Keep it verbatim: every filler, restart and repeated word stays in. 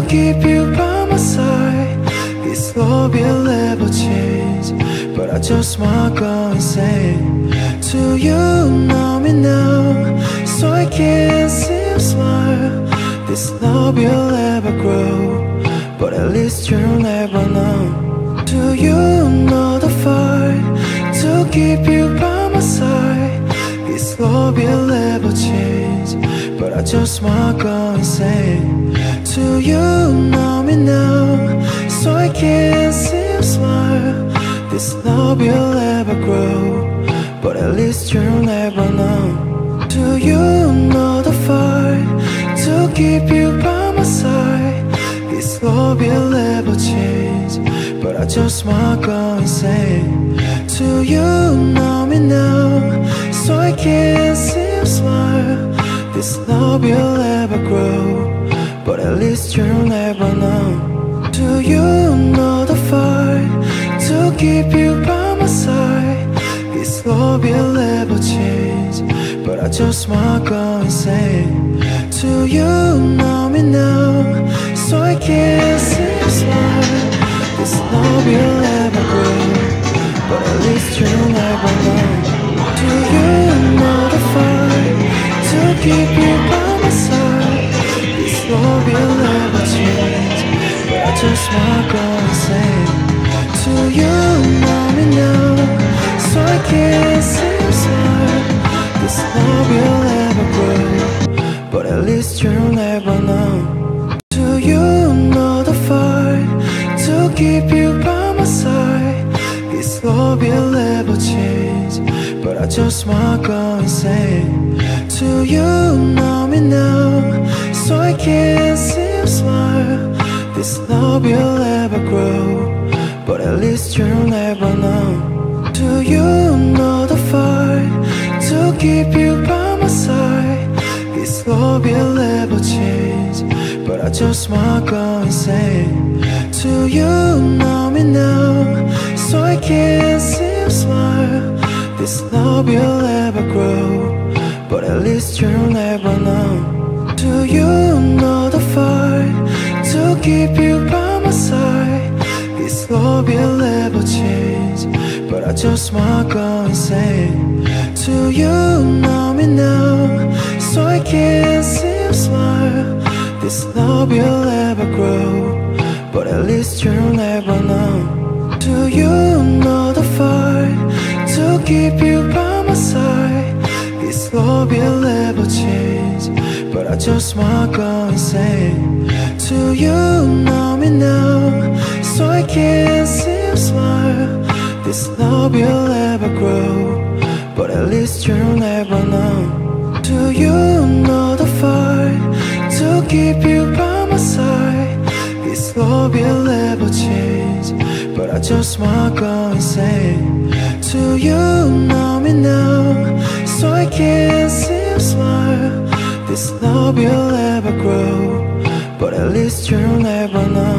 keep you by my side. This love will never change, but I just might go insane. Do you know me now? So I can't see you smile. This love will never grow, but at least you'll never know. Do you know the fight to keep you by my side? This love will never change, but I just might go insane. Do you know me now? So I can't see you smile. This love will never grow, but at least you'll never know. Do you know the fight to keep you by my side? This love will never change, but I just might go insane. Do you know me now? So I can't see you smile. This love will never grow, but at least you'll never know. Do you know the fight to keep you by my side? This love will never change, but I just might go insane. Do you know me now? So I can't see you smile. This love will never grow, but at least you'll never know. Do you know the fight to keep you by my side? This love will never change, but I just might go insane. Do you know me now? So I can't see you smile. This love will never grow, but at least you'll never know. Do you know the fight to keep you by my side? This love will never change, but I just might go insane. Do you know me now? So I can't see you smile. This love will never grow, but at least you'll never know. Do you know the fight to keep you by my side? This love will never change, but I just might go insane. Do you know me now? So I can't see you smile. This love will never grow, but at least you'll never know. Do you know the fight to keep you by my side? This love will never change, but I just might go insane. Do you know me now? So I can't see you smile. This love will never grow, but at least you'll never know. Do you know the fight to keep you by my side? This love will never change, but I just might go insane. Do you know me now? So I can't see you smile. This love will never grow, but at least you'll never know. Do you know the fight to keep you by my side? This love will never change, but I just might go insane. Do you know me now? So I can't see you smile. This love will never grow, but at least you'll never know.